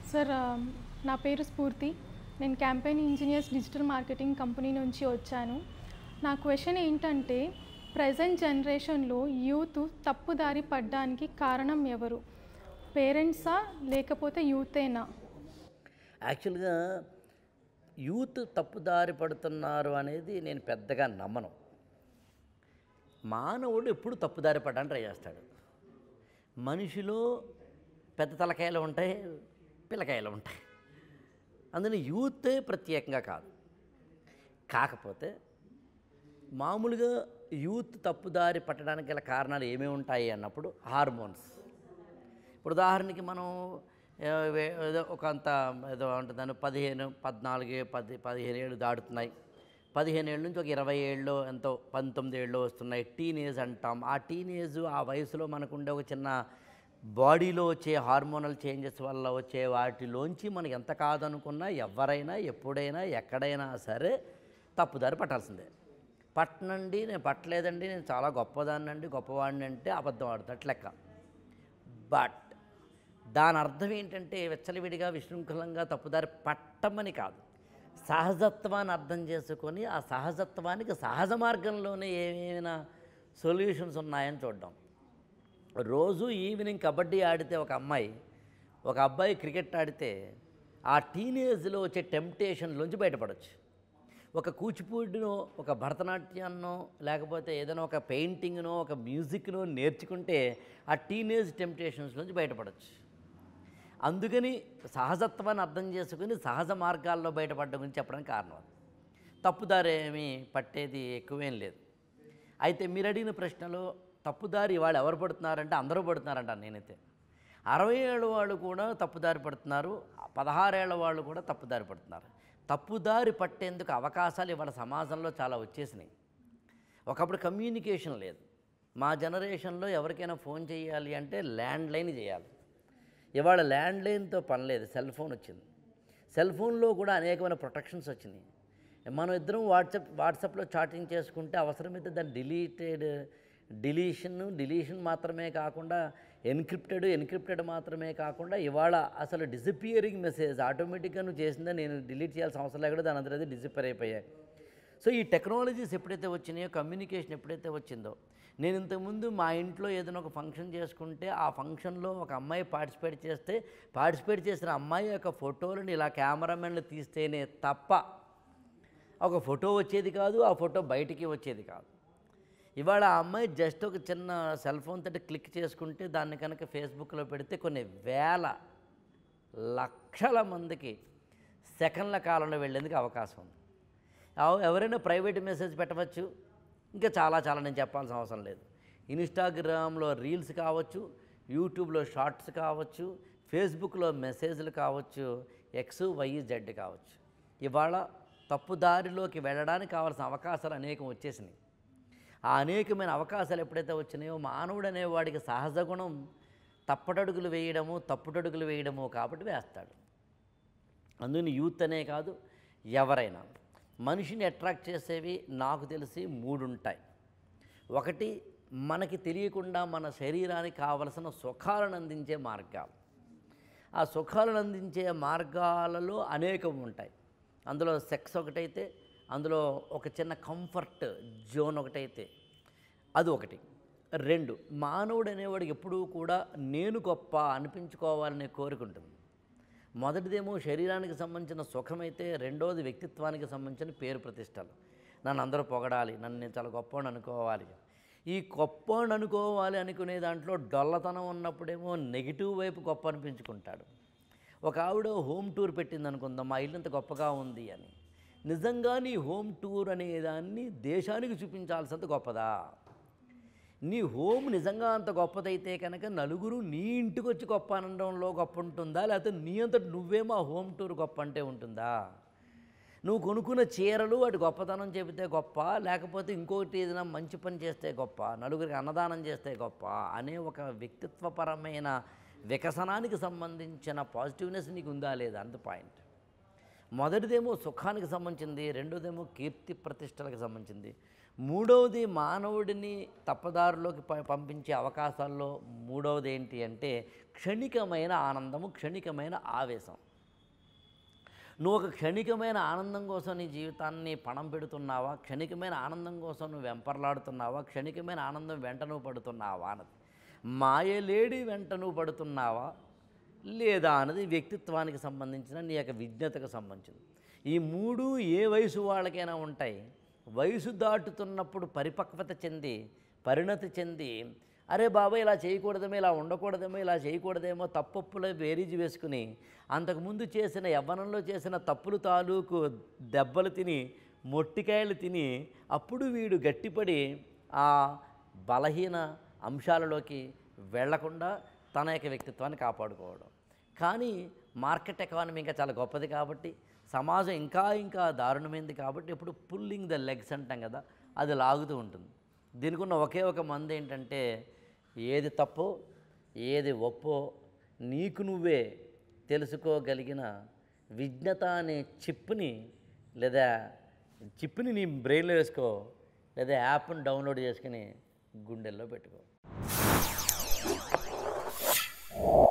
Sir నా పేరు స్ఫూర్తి. నేను campaign engineers digital marketing company నుంచి వచ్చాను. నా క్వశ్చన్ ఏంటంటే, ప్రెజెంట్ జనరేషన్లో యూత్ తప్పుదారి పడ్డానికి కారణం ఎవరు? పేరెంట్సా లేకపోతే యూతేనా? యాక్చువల్గా యూత్ తప్పుదారి పడుతున్నారు అనేది నేను పెద్దగా నమ్మను. మానవుడు ఎప్పుడు తప్పుదారి పడడానికి ట్రై చేస్తాడు. మనిషిలో పెద్ద తలకాయలు ఉంటాయి, పిల్లకాయలు ఉంటాయి. అందులో యూతే ప్రత్యేకంగా కాదు. కాకపోతే మామూలుగా యూత్ తప్పుదారి పట్టడానికి గల కారణాలు ఏమేమి ఉంటాయి అన్నప్పుడు హార్మోన్స్. ఇప్పుడు ఉదాహరణకి మనం ఏదో ఒకంత ఏదో ఉంటుందని 15, 14, 15 ఏళ్ళు దాటుతున్నాయి. 15 ఏళ్ళ నుంచి ఒక 20 ఏళ్ళు ఎంతో 19 ఏళ్ళు వస్తున్నాయి. టీనేజ్ అంటాం. ఆ టీనేజ్ ఆ వయసులో మనకుండే ఒక చిన్న బాడీలో వచ్చే హార్మోనల్ చేంజెస్ వల్ల వచ్చే వాటిలోంచి మనకి ఎంత కాదనుకున్నా ఎవరైనా ఎప్పుడైనా ఎక్కడైనా సరే తప్పుదారి పట్టాల్సిందే. పట్టనండి, నేను పట్టలేదండి, నేను చాలా గొప్పదాన్నండి, గొప్పవాడిని అంటే అబద్ధం ఆడుతున్నట్టు లెక్క. బట్ దాని అర్థం ఏంటంటే విచ్చలవిడిగా విశృంఖలంగా తప్పుదారి పట్టమని కాదు. సహజత్వాన్ని అర్థం చేసుకొని ఆ సహజత్వానికి సహజ మార్గంలోనే ఏమైనా సొల్యూషన్స్ ఉన్నాయని చూడడం. రోజు ఈవినింగ్ కబడ్డీ ఆడితే ఒక అబ్బాయి క్రికెట్ ఆడితే ఆ టీనేజ్లో వచ్చే టెంప్టేషన్లోంచి బయటపడవచ్చు. ఒక కూచిపూడినో, ఒక భరతనాట్యాన్నో, లేకపోతే ఏదైనా ఒక పెయింటింగ్నో, ఒక మ్యూజిక్నో నేర్చుకుంటే ఆ టీనేజ్ టెంప్టేషన్స్ నుంచి బయటపడవచ్చు. అందుకని సహజత్వాన్ని అర్థం చేసుకుని సహజ మార్గాల్లో బయటపడడం గురించి చెప్పడానికి కారణం. తప్పుదారి ఏమీ పట్టేది ఎక్కువేం లేదు. అయితే మీరు అడిగిన ప్రశ్నలో తప్పుదారి వాళ్ళు ఎవరు పడుతున్నారంటే అందరూ పడుతున్నారంటాను నేనైతే. 60 ఏళ్ళ వాళ్ళు కూడా తప్పుదారి పడుతున్నారు, 16 ఏళ్ళ వాళ్ళు కూడా తప్పుదారి పడుతున్నారు. తప్పుదారి పట్టేందుకు అవకాశాలు ఇవాళ సమాజంలో చాలా వచ్చేసినాయి. ఒకప్పుడు కమ్యూనికేషన్ లేదు. మా జనరేషన్లో ఎవరికైనా ఫోన్ చేయాలి అంటే ల్యాండ్లైన్ చేయాలి. ఇవాళ ల్యాండ్లైన్తో పని లేదు, సెల్ ఫోన్ వచ్చింది. సెల్ ఫోన్లో కూడా అనేకమైన ప్రొటెక్షన్స్ వచ్చినాయి. మనం ఇద్దరం వాట్సాప్లో చాటింగ్ చేసుకుంటే అవసరమైతే దాన్ని డిలీషన్ మాత్రమే కాకుండా ఎన్క్రిప్టెడ్ మాత్రమే కాకుండా ఇవాళ అసలు డిసపియరింగ్ మెసేజ్ ఆటోమేటిక్గా నువ్వు చేసిందా నేను డిలీట్ చేయాల్సిన అవసరం లేకుండా దాని అందరూ డిసపియర్ అయిపోయాయి. సో ఈ టెక్నాలజీస్ ఎప్పుడైతే వచ్చినాయో, కమ్యూనికేషన్ ఎప్పుడైతే వచ్చిందో, నేను ఇంతకుముందు మా ఇంట్లో ఏదైనా ఒక ఫంక్షన్ చేసుకుంటే ఆ ఫంక్షన్లో ఒక అమ్మాయి పార్టిసిపేట్ చేసిన అమ్మాయి యొక్క ఫోటోలను ఇలా కెమెరామెన్లు తీస్తేనే తప్ప ఒక ఫోటో వచ్చేది కాదు, ఆ ఫోటో బయటికి వచ్చేది కాదు. ఇవాళ ఆ అమ్మాయి జస్ట్ ఒక చిన్న సెల్ ఫోన్ తోటి క్లిక్ చేసుకుంటే దాన్ని కనుక ఫేస్బుక్లో పెడితే కొన్ని వేల లక్షల మందికి సెకండ్ల కాలంలో వెళ్ళేందుకు అవకాశం ఉంది. ఎవరైనా ప్రైవేట్ మెసేజ్ పెట్టవచ్చు. ఇంకా చాలా నేను చెప్పాల్సిన అవసరం లేదు. ఇన్స్టాగ్రామ్లో రీల్స్ కావచ్చు, యూట్యూబ్లో షార్ట్స్ కావచ్చు, ఫేస్బుక్లో మెసేజ్లు కావచ్చు, ఎక్స్ వై జెడ్ కావచ్చు. ఇవాళ తప్పుదారిలోకి వెళ్ళడానికి కావాల్సిన అవకాశాలు అనేకం వచ్చేసినాయి. ఆ అనేకమైన అవకాశాలు ఎప్పుడైతే వచ్చినాయో మానవుడు అనేవాడికి సహజ గుణం తప్పుటడుగులు వేయడము కాబట్టి వేస్తాడు. అందుకని యూత్ అనే కాదు, ఎవరైనా మనిషిని అట్రాక్ట్ చేసేవి నాకు తెలిసి 3 ఉంటాయి. ఒకటి, మనకి తెలియకుండా మన శరీరానికి కావలసిన సుఖాలను అందించే మార్గాలు. ఆ సుఖాలను అందించే మార్గాలలో అనేకం ఉంటాయి. అందులో సెక్స్ ఒకటైతే, అందులో ఒక చిన్న కంఫర్ట్ జోన్ ఒకటైతే అది ఒకటి. 2, మానవుడు అనేవాడికి ఎప్పుడూ కూడా నేను గొప్ప అనిపించుకోవాలనే కోరిక ఉంటుంది. మొదటిదేమో శరీరానికి సంబంధించిన సుఖమైతే, రెండోది వ్యక్తిత్వానికి సంబంధించిన పేరు ప్రతిష్టలు. నన్ను అందరూ పొగడాలి, నన్ను నేను చాలా గొప్పవాడిని అనుకోవాలి. ఈ గొప్పవాడిని అనుకోవాలి అనుకునే దాంట్లో డొల్లతనం ఉన్నప్పుడేమో నెగిటివ్ వైపు గొప్ప అనిపించుకుంటాడు. ఒక ఆవిడ హోమ్ టూర్ పెట్టింది అనుకుందాం, మా ఇల్లు అంత గొప్పగా ఉంది అని. నిజంగా నీ హోమ్ టూర్ అనేదాన్ని దేశానికి చూపించాల్సినంత గొప్పదా? నీ హోమ్ నిజంగా అంత గొప్పదైతే కనుక నలుగురు నీ ఇంటికి వచ్చి గొప్ప అనడంలో గొప్ప ఉంటుందా, లేకపోతే నీ అంతటి నువ్వే మా హోమ్ టూర్ గొప్ప అంటే ఉంటుందా? నువ్వు కొనుక్కున్న చీరలు వాటి గొప్పతనం చెబితే గొప్ప, లేకపోతే ఇంకొకటి ఏదైనా మంచి పని చేస్తే గొప్ప, నలుగురికి అన్నదానం చేస్తే గొప్ప అనే ఒక వ్యక్తిత్వపరమైన వికసనానికి సంబంధించిన పాజిటివ్నెస్ నీకు ఉందా లేదా అంత పాయింట్. మొదటిదేమో సుఖానికి సంబంధించింది, రెండోదేమో కీర్తి ప్రతిష్టలకు సంబంధించింది, మూడవది మానవుడిని తప్పదారిలోకి పంపించే అవకాశాల్లో మూడవది ఏంటి అంటే క్షణికమైన ఆనందము, క్షణికమైన ఆవేశం. నువ్వు ఒక క్షణికమైన ఆనందం కోసం నీ జీవితాన్ని పణం పెడుతున్నావా, క్షణికమైన ఆనందం కోసం నువ్వు వెంపర్లాడుతున్నావా, క్షణికమైన ఆనందం వెంట నువ్వు పడుతున్నావా అన్నది, మాయలేడి వెంట నువ్వు పడుతున్నావా లేదా అన్నది వ్యక్తిత్వానికి సంబంధించిన నీ యొక్క విజ్ఞతకు సంబంధించింది. ఈ మూడు ఏ వయసు వాళ్ళకైనా ఉంటాయి. వయసు దాటుతున్నప్పుడు పరిపక్వత చెంది, పరిణతి చెంది, అరే బాబాయ్ ఇలా చేయకూడదేమో, ఇలా ఉండకూడదేమో, ఇలా చేయకూడదేమో తప్పొప్పులో బేరీజు వేసుకుని అంతకుముందు చేసిన యవ్వనంలో చేసిన తప్పులు తాలూకు దెబ్బలు తిని, మొట్టికాయలు తిని, అప్పుడు వీడు గట్టిపడి ఆ బలహీన అంశాలలోకి వెళ్లకుండా తన యొక్క వ్యక్తిత్వాన్ని కాపాడుకోవడం. కానీ మార్కెట్ ఎకానమీ ఇంకా చాలా గొప్పది కాబట్టి, సమాజం ఇంకా ఇంకా దారుణమైంది కాబట్టి ఎప్పుడు పుల్లింగ్ ద లెగ్స్ అంటాం కదా, అది లాగుతూ ఉంటుంది. దీనికి ఉన్న ఒకే ఒక మందు ఏంటంటే ఏది తప్పో ఏది ఒప్పో నీకు నువ్వే తెలుసుకోగలిగిన విజ్ఞత అనే చిప్ని నీ బ్రెయిన్లో వేసుకో, లేదా యాప్ని డౌన్లోడ్ చేసుకుని గుండెల్లో పెట్టుకో.